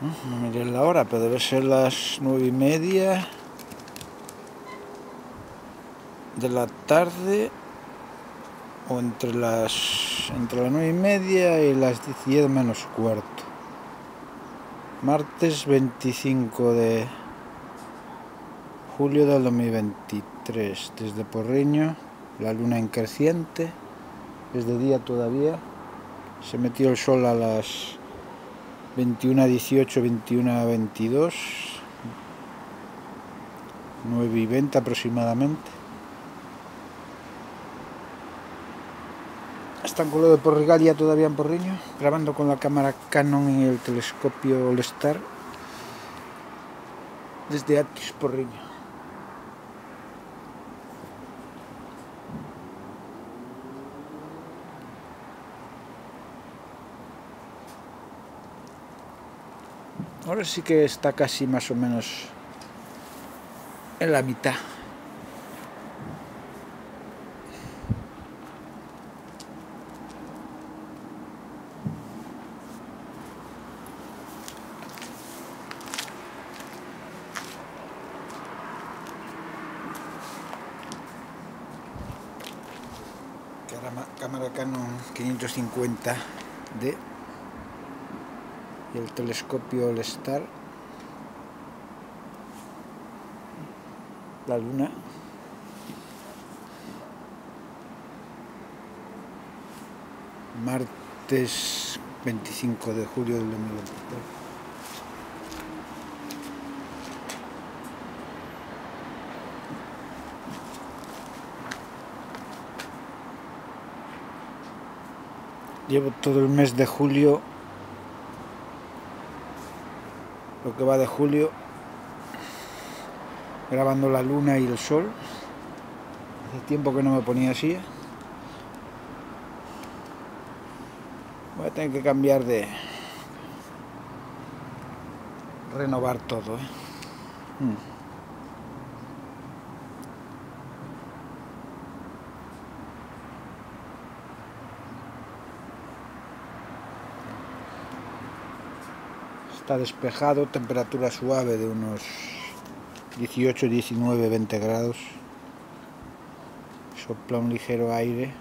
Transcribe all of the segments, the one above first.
No miré la hora, pero debe ser las 9:30 de la tarde, o entre las 9:30 y las 10 menos cuarto. Martes 25 de julio del 2023, desde Porriño, la luna en creciente, es de día todavía, se metió el sol a las 21:18, 21:22, 9:20 aproximadamente. Están con lo de Porrigalia todavía en Porriño, grabando con la cámara Canon y el telescopio All-Star desde Atis, Porriño. Ahora sí que está casi más o menos en la mitad. Cámara Canon 550D y el telescopio All-Star, la luna. Martes 25 de julio del 2023. Llevo todo el mes de julio, lo que va de julio, grabando la luna y el sol. Hace tiempo que no me ponía así. Voy a tener que cambiar de... renovar todo, Está despejado, temperatura suave de unos 18, 19, 20 grados. Sopla un ligero aire.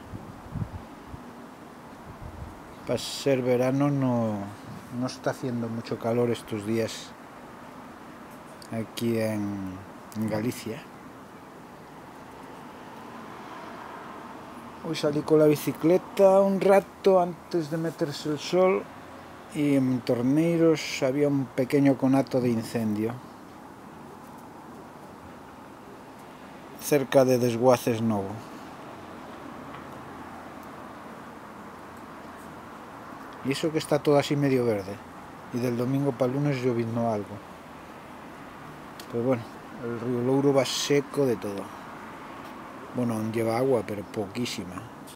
Para ser verano no está haciendo mucho calor estos días aquí en Galicia. Hoy salí con la bicicleta un rato antes de meterse el sol y en Torneiros había un pequeño conato de incendio cerca de Desguaces Novo. Y eso que está todo así medio verde, y del domingo para el lunes lloviendo algo. Pero bueno, el río Louro va seco de todo. Bueno, aún lleva agua, pero poquísima.